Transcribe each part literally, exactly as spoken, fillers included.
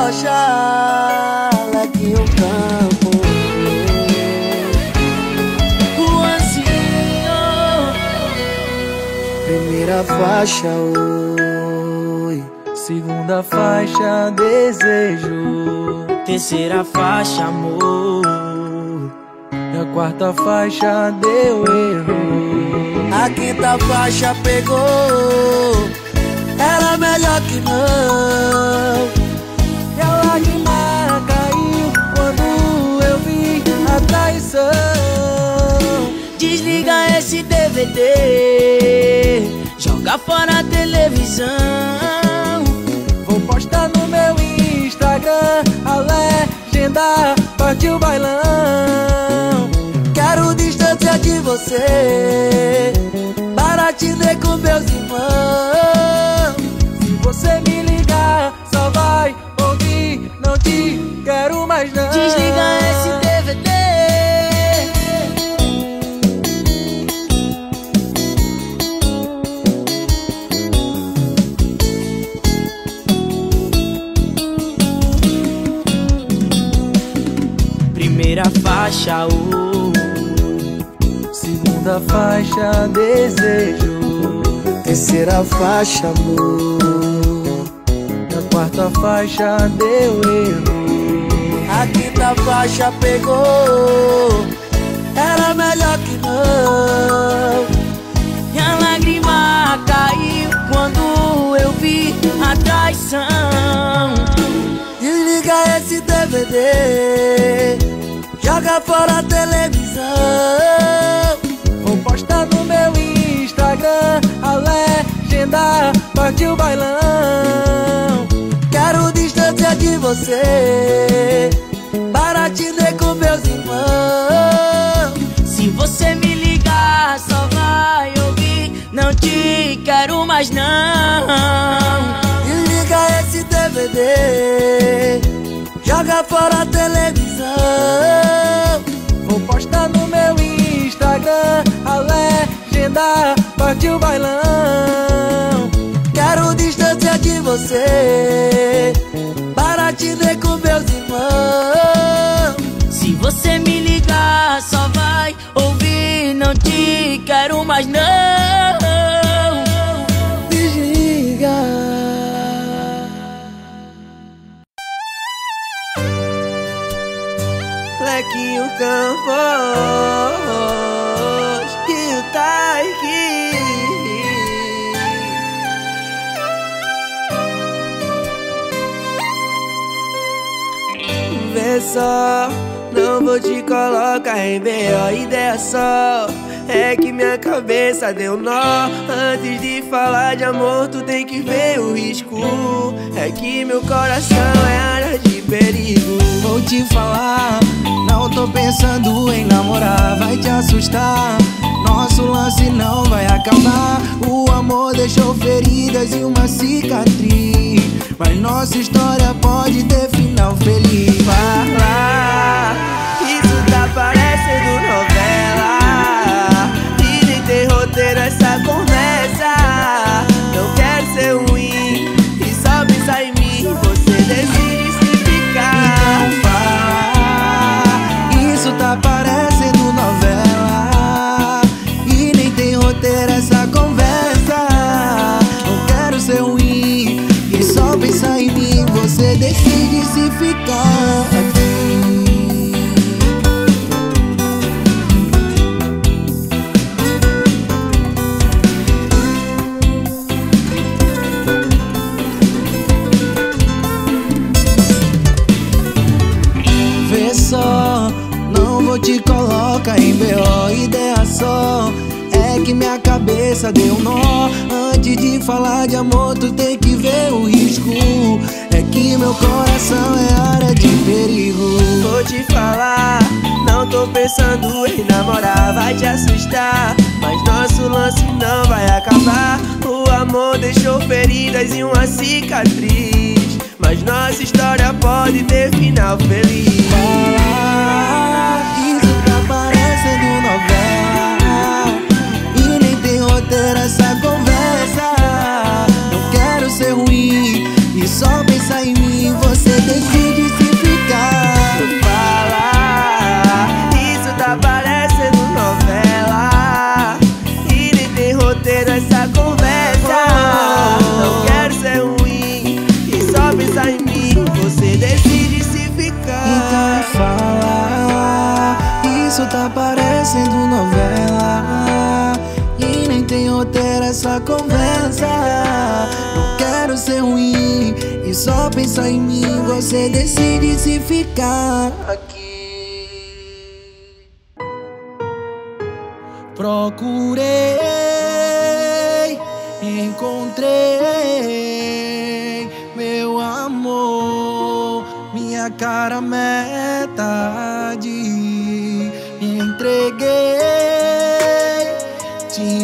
rocha, Lequinho Campo. Juanzinho. Primeira faixa, oi. Segunda faixa, desejo. Terceira faixa, amor. E a quarta faixa, deu erro. A quinta faixa pegou, era melhor que não. E a lágrima caiu quando eu vi a traição. Desliga esse D V D, joga fora a televisão. Vou postar no meu Instagram a legenda, partiu o bailão. Quero distância de você, para te ver com meus irmãos. Se você me ligar, só vai ouvir, não te quero mais não. Desliga esse D V D. Primeira faixa, oh. Segunda faixa, desejo. Terceira faixa, amor. Na quarta faixa, deu erro. A quinta faixa pegou, era melhor que não. E a lágrima caiu quando eu vi a traição. Desliga esse D V D, joga fora a televisão. Vou postar no meu Instagram a legenda, partiu o bailão. Quero distância de você, para te ver com meus irmãos. Se você me ligar, só vai ouvir, não te quero mais não. Desliga esse D V D, joga fora a televisão. Vou postar no meu Instagram a legenda, partiu o bailão. Quero distância de você, para te ver com meus irmãos. Se você me ligar, só vai ouvir, não te quero mais não. Desliga. Lequinho Campos, Rio Taiki. Vê só, não vou te colocar em B O, ideia só é que minha cabeça deu nó. Antes de falar de amor, tu tem que ver o risco. É que meu coração é área de perigo. Vou te falar, não tô pensando em namorar, vai te assustar. Nosso lance não vai acabar. O amor deixou feridas e uma cicatriz, mas nossa história pode ter final feliz. Fala, isso tá parecendo novela, e nem tem roteiro essa conversa. Não quero ser ruim e só pensar em mim, você decide se ficar. Então fala, isso tá parecendo novela, e nem tem roteiro essa conversa. Não quero ser ruim e só pensar em mim, você decide se ficar aqui. Vê só, não vou te colocar em B O, ideia só é que minha cabeça deu nó. Antes de falar de amor, tu tem que ver o risco. É que meu coração é área de perigo. Vou te falar, não tô pensando em namorar, vai te assustar, mas nosso lance não vai acabar. O amor deixou feridas e uma cicatriz, mas nossa história pode ter final feliz. Fala, isso tá parecendo novela, e nem tem roteiro essa conversa. Não quero ser ruim e só pensar em mim, você decide essa conversa. Não quero ser ruim e só pensar em mim. Você decide se ficar aqui. Procurei, encontrei meu amor, minha cara metade. Entreguei, te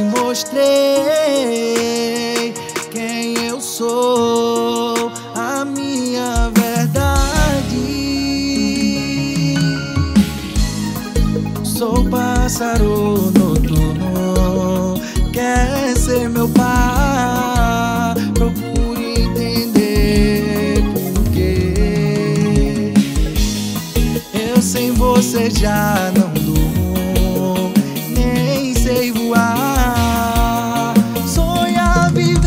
mostrei quem eu sou, a minha verdade. Sou pássaro noturno, quer ser meu par. Procure entender porquê eu sem você já não durmo, nem sei voar. Sonhar viver,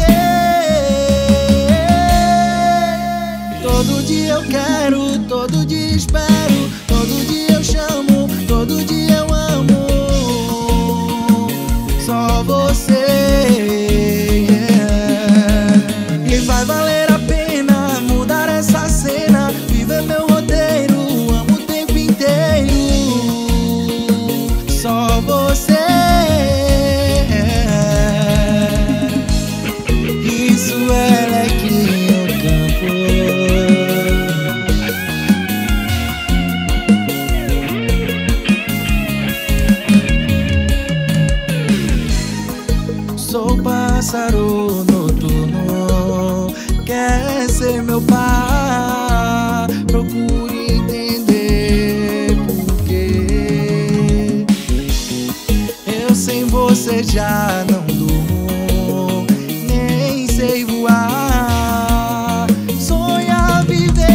todo dia eu quero, todo dia espero, todo dia eu chamo, todo dia eu amo. Só você, yeah. E vai valer a pena mudar essa cena, viver meu roteiro, amo o tempo inteiro. Só você, yeah. Isso ela é que eu canto. Sou pássaro noturno, quer ser meu par. Procure entender porquê eu sem você já não durmo, nem sei voar. Sonhar viver,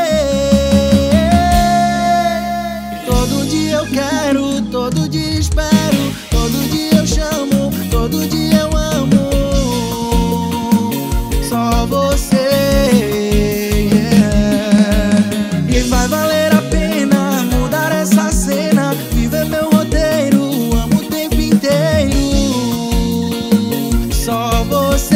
todo dia eu quero, todo dia espero, todo dia eu chamo, todo dia eu amo. Só você, yeah. E vai valer a pena mudar essa cena, viver meu roteiro, amo o tempo inteiro. Só você,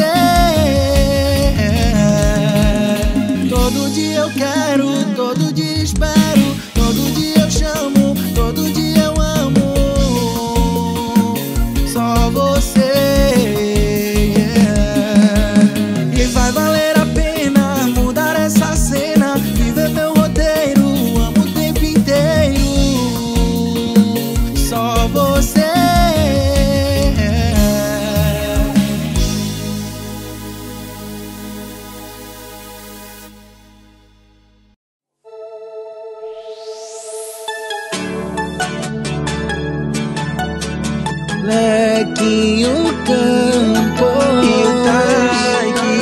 yeah. Todo dia eu quero, todo dia espero, todo dia eu chamo, todo dia eu amo. Só você, yeah. E vai valer a pena mudar essa cena, viver meu roteiro, amo o tempo inteiro. Só você, yeah. Lequinho Campo e o Taiki.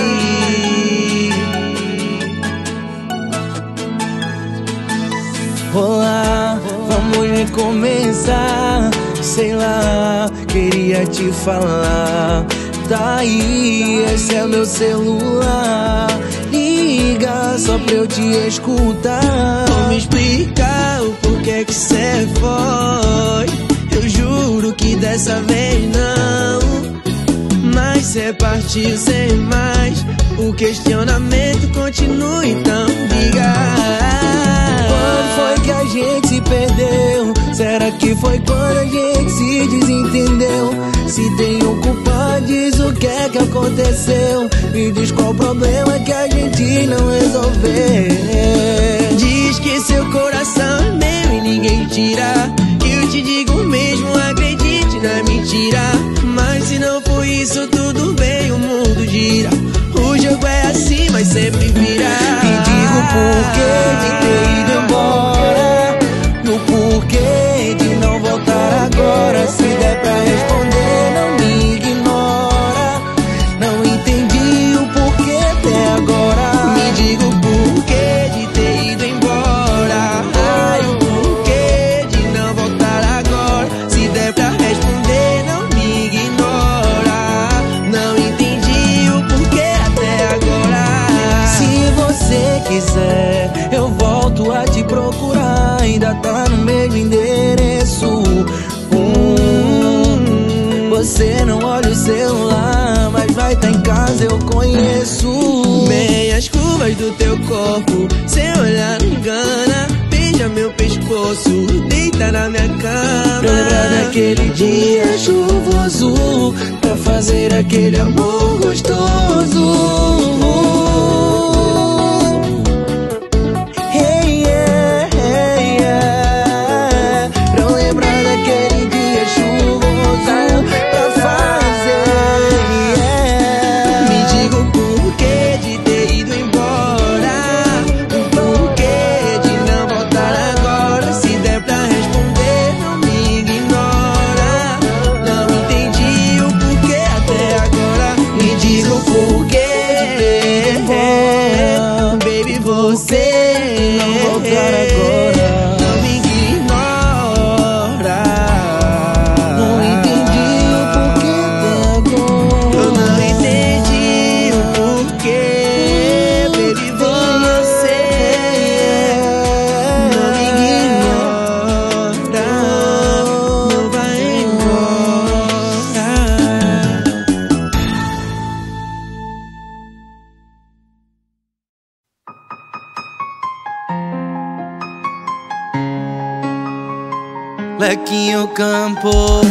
Olá, vamos recomeçar. Sei lá, queria te falar. Tá aí, esse é meu celular. Liga só pra eu te escutar. Vou me explicar o porquê que cê foi. Eu juro que dessa vez não, mas cê partiu sem mais. O questionamento continua, então diga. Quando foi que a gente se perdeu? Será que foi quando a gente se desentendeu? Se tem um culpado, diz o que é que aconteceu. Me diz qual o problema que a gente não resolveu. Diz que seu coração é meu e ninguém tira. Eu te digo mesmo, acredite na mentira. Mas se não for isso, tudo bem, o mundo gira. O jogo é assim, mas sempre vira. Me diga o porquê de ter ido embora, no porquê de não voltar agora. Se der pra responder, não me ignora. Não entendi o porquê até agora. Me diga o porquê de ter ido embora. Ai, o porquê de não voltar agora. Se der pra responder, não me ignora. Não entendi o porquê até agora. Se você quiser, eu volto a te procurar. Ainda tá no mesmo endereço. hum, Você não olha o celular, mas daquele amor gostoso. Hey, yeah, hey, yeah. Pra eu lembrar daquele dia chuvoso pra fazer, yeah. Me diga o porquê de ter ido embora, o porquê de não voltar agora. Se der pra responder, não me ignora. Não entendi o porquê até agora. Me diga o porquê de ter ido embora, baby, você não voltar agora. Não me ignora. Não entendi o porquê até agora. Eu não entendi o porquê, baby, você não me ignora. Não vai embora. Lequinho Campo.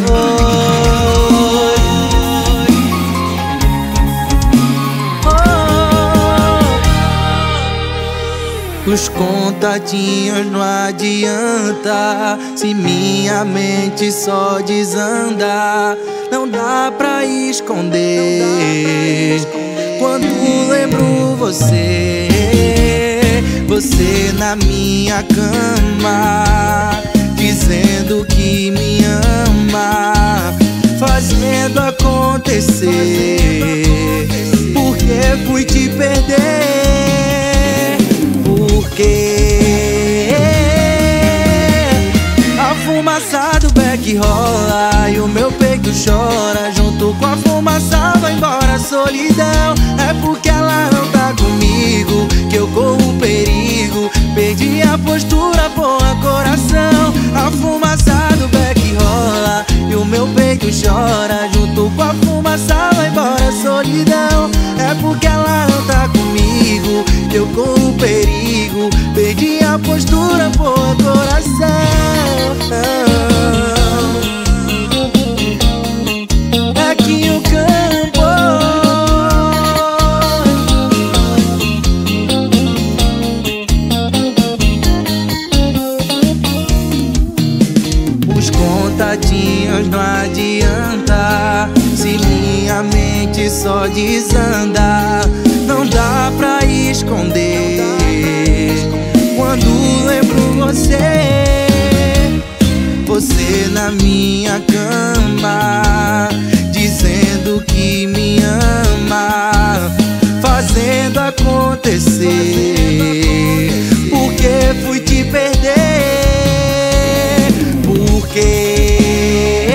Os contatinhos não adianta se minha mente só desanda. Não dá pra esconder quando lembro você, você na minha cama, dizendo que me ama, fazendo acontecer. Porque fui te perder, porque a fumaça do beck rola e o meu peito chora. Junto com a fumaça vai embora a solidão. É porque ela não tá comigo que eu corro perigo. Perdi a postura, porra, coração. A fumaça do beck rola e o meu peito chora. Junto com a fumaça vai embora a solidão. É porque ela não tá comigo que eu corro perigo. Perdi a postura, porra, coração. Aqui o campo. Os contatinhos não adianta se minha mente só desanda. Não dá pra esconder quando lembro você, você na minha cama, dizendo que me ama, fazendo acontecer. Porque fui te perder, porque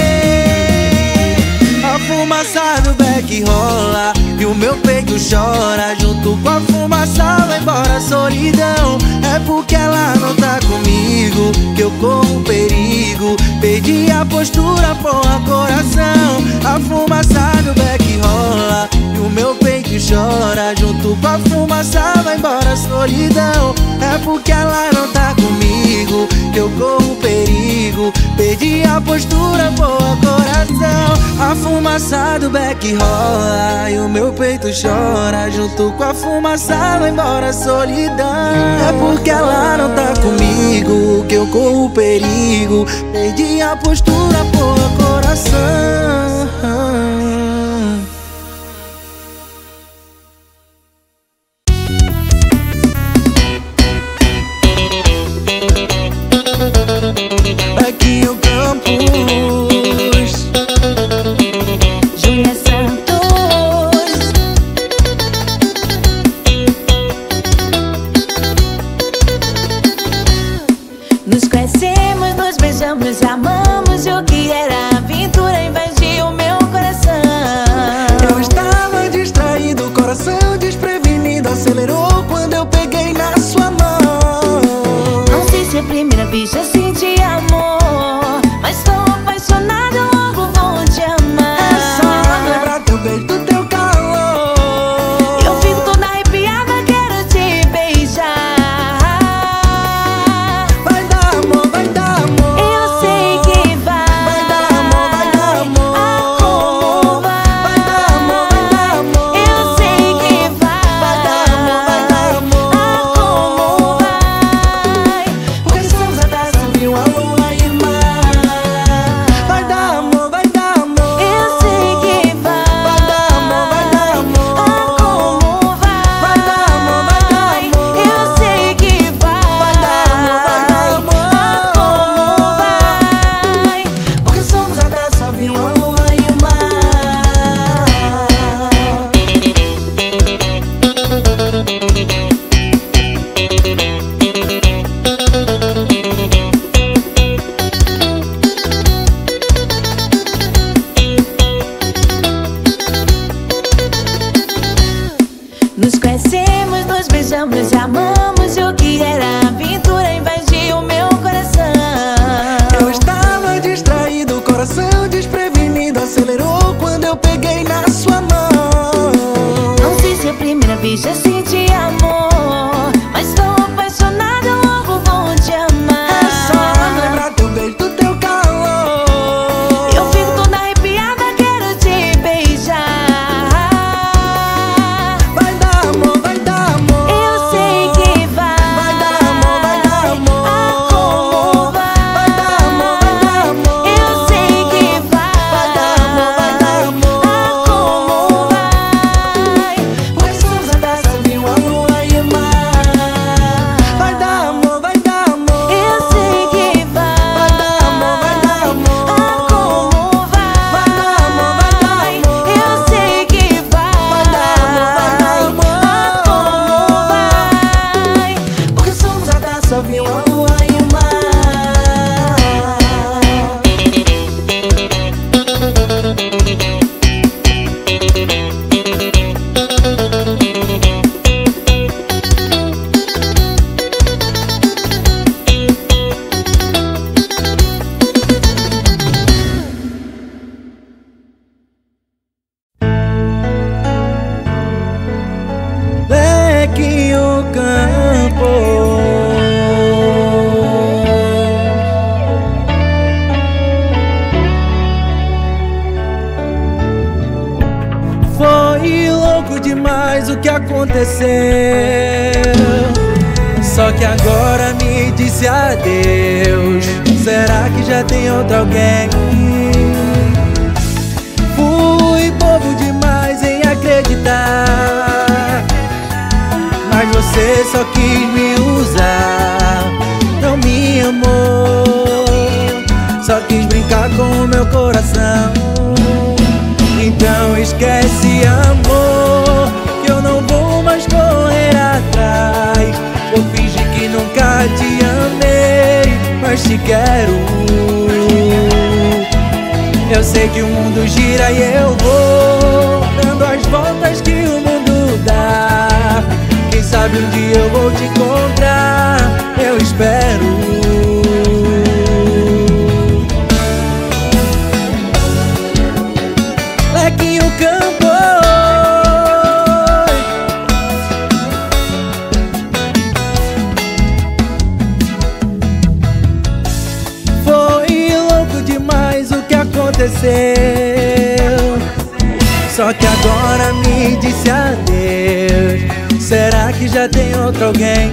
a fumaça do beck rola e o meu peito chora. Junto com a fumaça vai embora a solidão. É porque ela não tá comigo que eu corro perigo. Perdi a postura, porra, coração. A fumaça do beck rola e o meu peito chora. Junto com a fumaça vai embora a solidão. É porque ela não tá comigo que eu corro perigo. Perdi a postura, porra, coração. A fumaça do beck rola e o meu peito chora. Junto com a fumaça vai embora a solidão. É porque ela não tá comigo que eu corro perigo. Perdi a postura, porra, coração. Aqui o Campos, Júlia Santos. Nos conhecemos, nos beijamos, amamos. E o que era aventura em vez de um beijamos e amamos. E o que era aventura invadiu meu coração. Eu estava distraído, o coração desprevenido acelerou quando eu peguei na sua mão. Não sei se a primeira vez já senti amor, mas tô apaixonada, logo vou te amar. É só lembrar teu beijo, do teu calor. Eu fico toda arrepiada, quero te beijar. Vai dar amor, vai dar amor. Eu sei que vai. Vai dar amor, vai dar amor. Ah, como vai. Vai dar amor, vai dar amor. Eu sei que vai. Vai dar amor, vai dar amor. Ah, como vai. Pois somos a taça, vinho, a lua e o mar. Vai dar amor, vai dar amor. Eu sei que vai. Vai dar amor, vai dar amor. Ah, como vai. Vai dar amor, vai dar amor. Eu sei que vai. Vai dar amor, vai dar amor. Ah, como vai. Porque somos a taça, vinho, a lua e o mar. Leque o campo. Foi louco demais o que aconteceu. Só que agora me disse adeus. Será que já tem outro alguém? Fui bobo demais em acreditar, mas você só quis me usar. Não me amou, só quis brincar com o meu coração. Então esquece, amor, que eu não vou mais correr atrás. Vou fingir que nunca te amei, mas te quero. Eu sei que o mundo gira e eu vou dando as voltas que o mundo dá. Quem sabe um dia eu vou te encontrar, eu espero. Lequinho Campo. Foi louco demais o que aconteceu. Só que agora me disse adeus. Será que já tem outro alguém?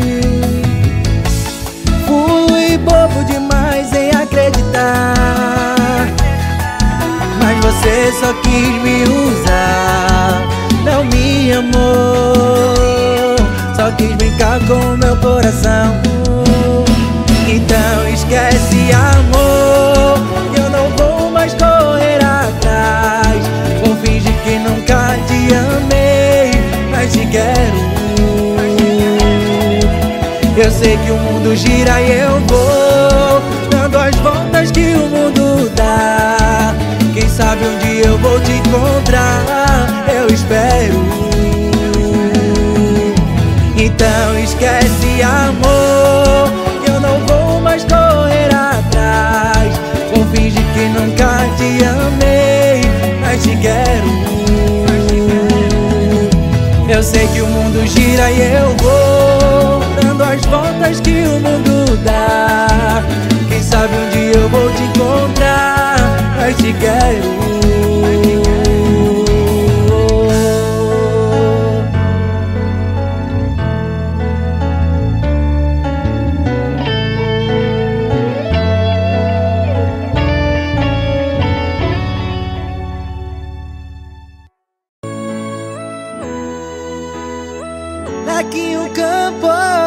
Fui bobo demais em acreditar, mas você só quis me usar. Não me amou, só quis brincar com o meu coração. Então esquece, amor, que eu não vou mais correr atrás. Vou fingir que nunca te amei, mas te quero. Eu sei que o mundo gira e eu vou dando as voltas que o mundo dá. Quem sabe um dia eu vou te encontrar, eu espero. Então esquece, amor, que eu não vou mais correr atrás. Vou fingir que nunca te amei, mas te quero. Eu sei que o mundo gira e eu vou dando as voltas que o mundo dá. Quem sabe um dia eu vou te encontrar, mas te quero. Lequinho Campo.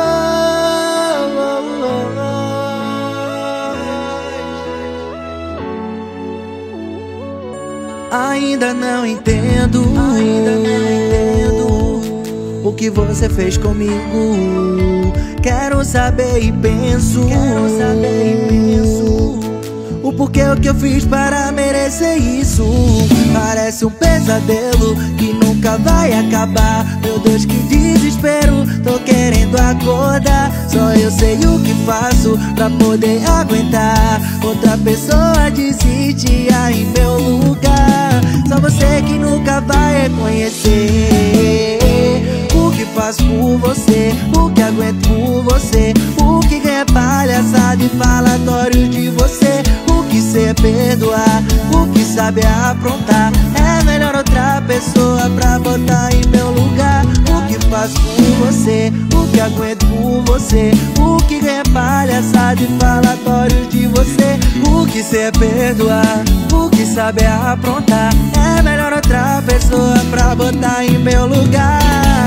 Ainda não entendo, ainda não entendo o que você fez comigo. Quero saber e penso, quero saber e penso o porquê o que eu fiz para merecer isso. Parece um pesadelo que nunca vai acabar. Meu Deus, que desespero. desespero, tô querendo acordar. Só eu sei o que faço pra poder aguentar. Outra pessoa desiste aí em meu lugar. Só você que nunca vai reconhecer o que faço por você, o que aguento por você, o que ganha palhaçada e falatório de você, o que cê perdoar, o que sabe aprontar. É melhor outra pessoa pra botar em meu lugar. O que faço por você, o que aguento por você, o que ganha palhaçada e falatório de você, o que cê perdoar, o que sabe aprontar. É melhor outra pessoa pra botar em meu lugar.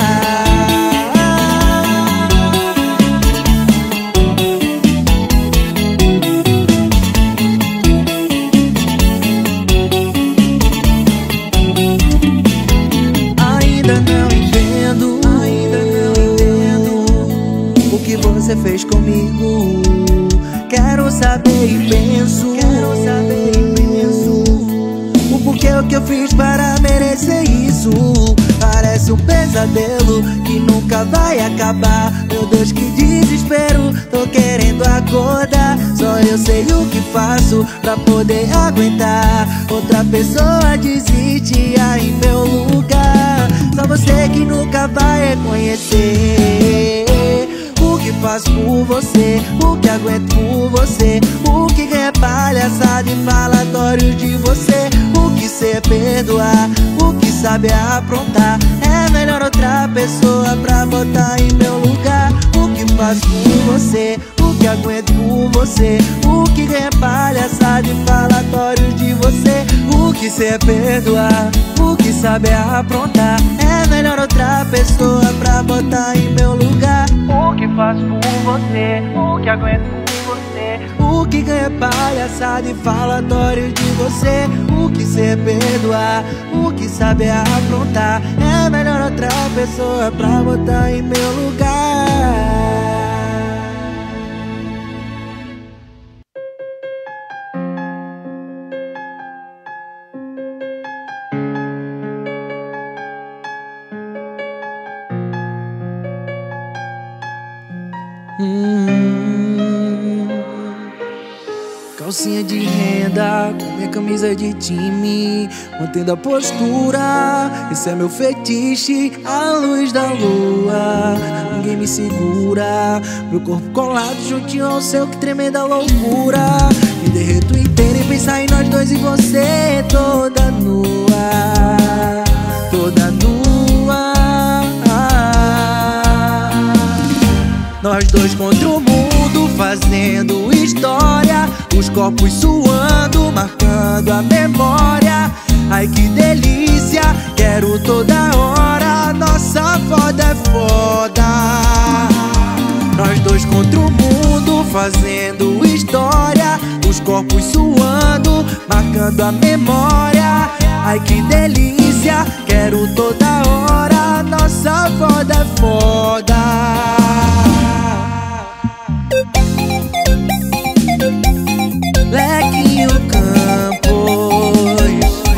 Você fez comigo. Quero saber e penso, Quero saber e penso o porquê, o que eu fiz para merecer isso. Parece um pesadelo que nunca vai acabar. Meu Deus, que desespero, tô querendo acordar. Só eu sei o que faço pra poder aguentar. Outra pessoa desiste aí em meu lugar. Só você que nunca vai reconhecer o que faço por você, o que aguento por você, o que ganha palhaçada e falatório de você, o que cê perdoar, o que sabe aprontar. É melhor outra pessoa pra botar em meu lugar. O que faço por você, o que aguento por você, o que ganha palhaçada e falatório de você, o que cê perdoar, o que sabe aprontar. É melhor outra pessoa pra botar em meu lugar. O que faço por você, o que aguento por você, o que ganha palhaçada e falatório de você, o que cê perdoar, o que sabe aprontar. É melhor outra pessoa pra botar em meu lugar. Hum, calcinha de renda, com minha camisa de time, mantendo a postura. Esse é meu fetiche, a luz da lua. Ninguém me segura, meu corpo colado juntinho ao seu, que tremenda loucura. Me derreto inteiro em pensar em nós dois e você toda nua, toda nua. Nós dois contra o mundo, fazendo história, os corpos suando, marcando a memória. Ai que delícia, quero toda hora, nossa foda é foda. Nós dois contra o mundo, fazendo história, os corpos suando, marcando a memória. Ai que delícia, quero toda hora, nossa foda é foda. Lequinho Campos,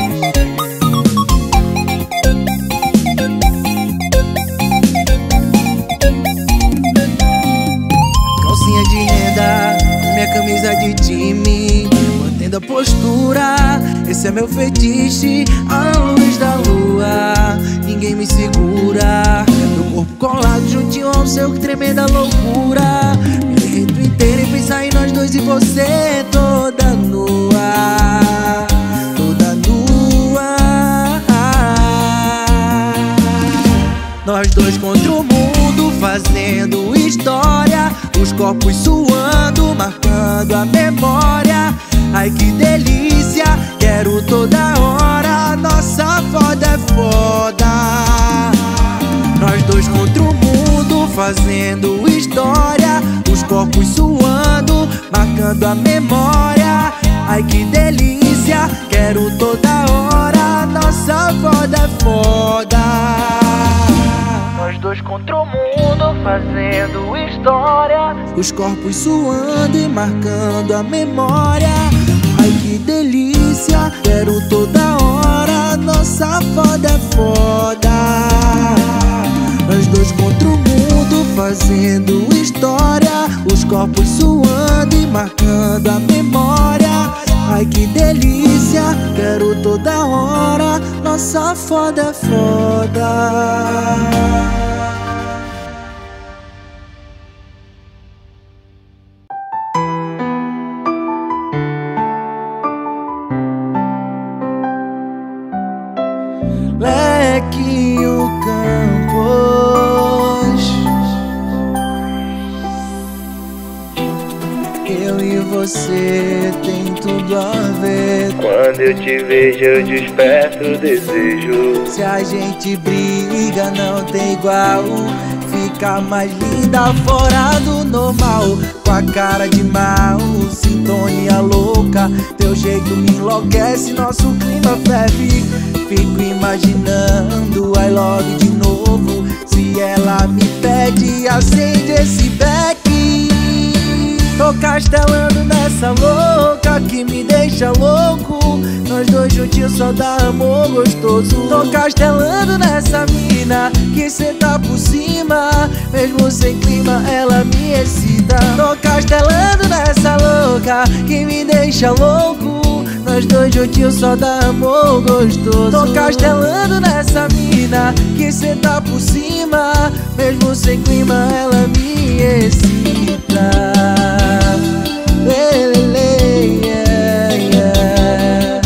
calcinha de renda, minha camisa de time, mantendo a postura. Esse é meu fetiche, a luz da lua. Ninguém me segura, meu corpo colado juntinho ao seu, que tremenda loucura. Me derreto inteiro em pensar em nós dois e você toda nua, toda nua. Nós dois contra o mundo, fazendo história, os corpos suando, marcando a memória. Ai que delícia, quero toda hora, nossa foda é foda. Nós dois contra o mundo, fazendo história, os corpos suando, marcando a memória. Ai que delícia, quero toda hora, nossa foda é foda. Nós dois contra o mundo, fazendo história, os corpos suando e marcando a memória. Ai que delícia, quero toda hora, nossa foda é foda. Nós dois contra fazendo história, os corpos suando e marcando a memória. Ai que delícia, quero toda hora, nossa foda é foda. Lequinho Campos, eu e você tem tudo a ver. Quando eu te vejo eu desperto o desejo. Se a gente briga não tem igual, fica mais linda fora do normal. Com a cara de mal, sintonia louca, teu jeito me enlouquece, nosso clima ferve. Fico imaginando I love de novo. Se ela me pede, acende esse beck. Tô castelando nessa louca que me deixa louco. Nós dois juntinhos só dá amor gostoso. Tô castelando nessa mina que cê tá por cima, mesmo sem clima ela me excita. Tô castelando nessa louca que me deixa louco. Nós dois juntinhos só dá amor gostoso. Tô castelando nessa mina que cê tá por cima, mesmo sem clima ela me excita. Lê, lê, lê, yeah, yeah.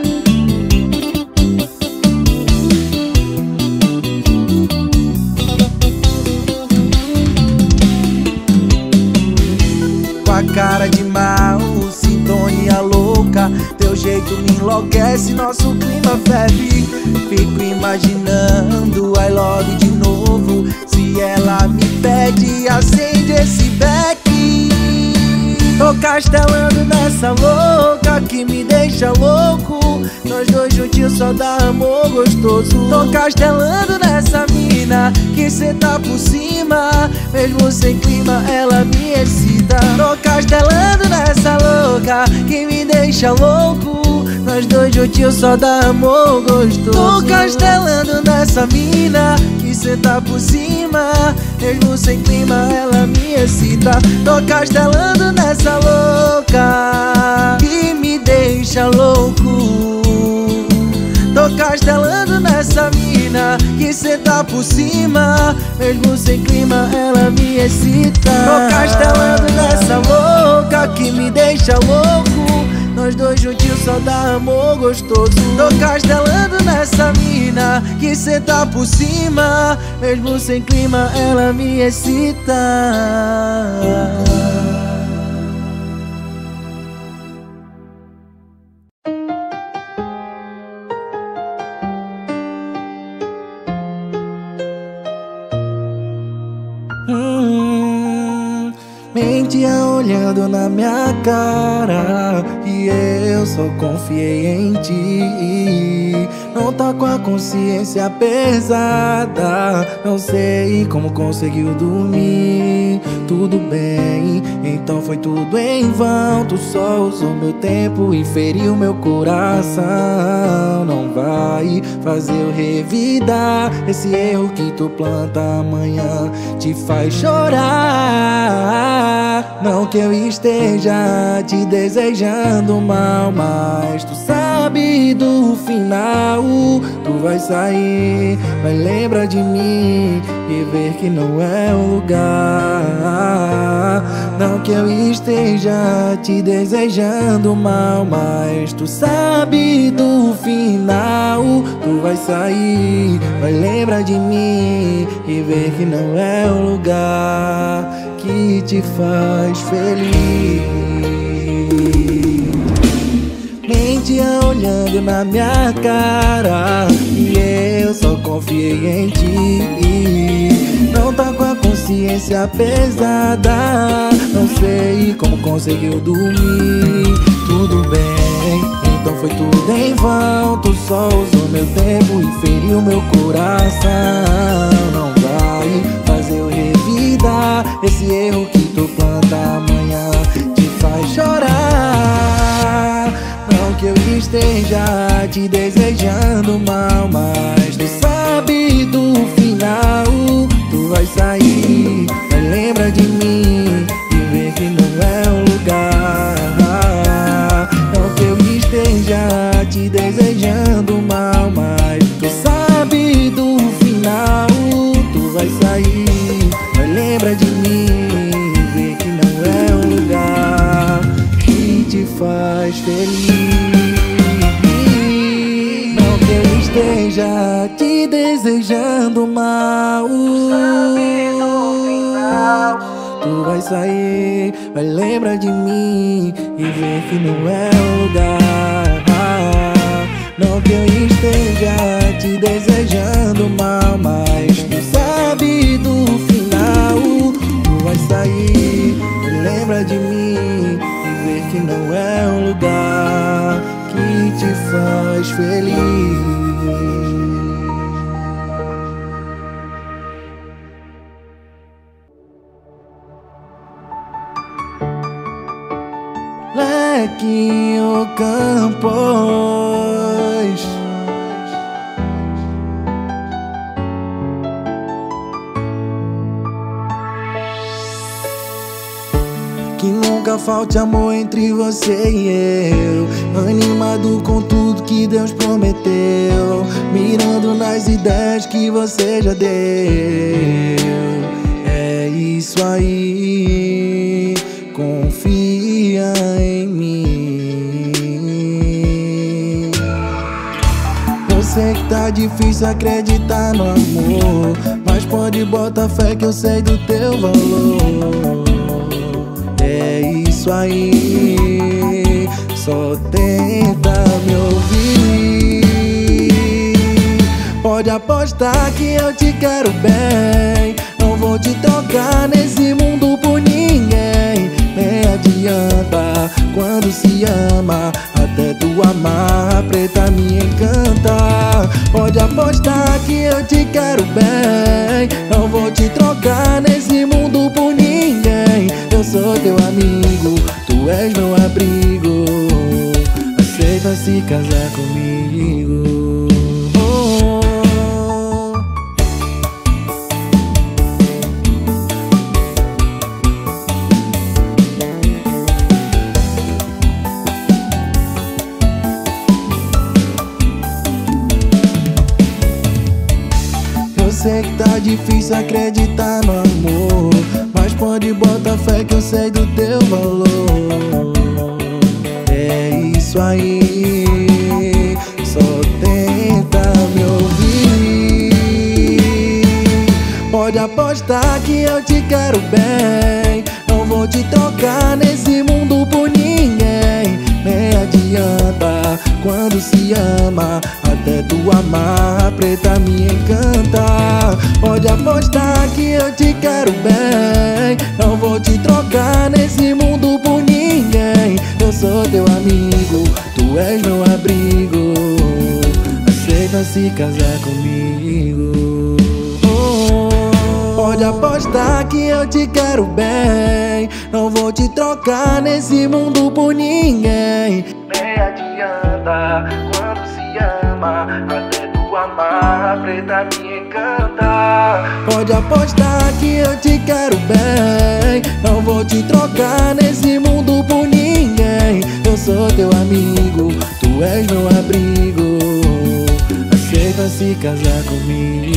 Com a cara de mal, sintonia louca, teu jeito me enlouquece, nosso clima ferve. Fico imaginando I love de novo. Se ela me pede, acende esse beck. Tô castelando nessa louca que me deixa louco. Nós dois juntinhos só dá amor gostoso. Tô castelando nessa mina que cê tá por cima, mesmo sem clima ela me excita. Tô castelando nessa louca que me deixa louco. Nós dois juntinhos só dá amor gostoso. Tô castelando nessa mina que cê tá por cima, mesmo sem clima ela me excita. Tô castelando nessa louca que me deixa louco. Tô castelando nessa mina que cê tá por cima, mesmo sem clima ela me excita. Tô castelando nessa louca que me deixa louco. Nós dois juntinhos só dá amor gostoso. Tô castelando nessa mina que cê tá por cima, mesmo sem clima ela me excita. Hum, mentia olhando na minha cara e eu só confiei em ti. Não tá com a consciência pesada, não sei como conseguiu dormir. Tudo bem, então foi tudo em vão. Tu só usou meu tempo e feriu meu coração. Não vai fazer eu revidar esse erro que tu planta amanhã te faz chorar. Não que eu esteja te desejando mal, mas tu sabe do final. Tu vai sair, vai lembrar de mim e ver que não é o lugar. Não que eu esteja te desejando mal, mas tu sabe do final. Tu vai sair, vai lembrar de mim e ver que não é o lugar que te faz feliz. Mentia olhando na minha cara e eu só confiei em ti. Não tá com a consciência pesada, não sei como conseguiu dormir. Tudo bem, então foi tudo em vão. Tu só usou meu tempo e feriu meu coração. Não vai fazer eu revidar esse erro que tu planta amanhã te faz chorar. Não que eu esteja te desejando mal, mas tu sabe do final. Tu vai sair, vai desejando mal. Sabe no final tu vai sair, vai lembrar de mim e ver que não é o lugar. Não que eu esteja te desejando mal, mas tu sabe do final. Tu vai sair, vai lembrar de mim e ver que não é um lugar que te faz feliz. Lequinho Campos, que nunca falte amor entre você e eu, animado com tudo que Deus prometeu, mirando nas ideias que você já deu. É isso aí, confia em mim. Eu sei que tá difícil acreditar no amor, mas pode botar fé que eu sei do teu valor. É isso aí, só tenta me ouvir. Pode apostar que eu te quero bem, não vou te trocar nesse mundo por ninguém. Nem adianta, quando se ama, até tu amar, preta me encanta. Pode apostar que eu te quero bem, não vou te trocar nesse mundo por ninguém. Eu sou teu amigo, tu és meu abrigo, aceita se casar comigo. Oh, oh. Eu sei que tá difícil acreditar no amor, mas pode botar fé que eu sei do teu valor. É isso aí, só tenta me ouvir. Pode apostar que eu te quero bem, não vou te trocar nesse mundo por ninguém. Nem adianta, quando se ama, até tu amar, preta me encanta. Pode apostar que eu te quero bem, não vou te trocar nesse mundo por ninguém. Eu sou teu amigo, tu és meu abrigo, aceita se casar comigo. Oh, pode apostar que eu te quero bem, não vou te trocar nesse mundo por ninguém. Nem adianta, quando se ama, até tu amar, preta me encanta. Pode apostar que eu te quero bem, não vou te trocar nesse mundo por ninguém. Eu sou teu amigo, tu és meu abrigo, aceita se casar comigo.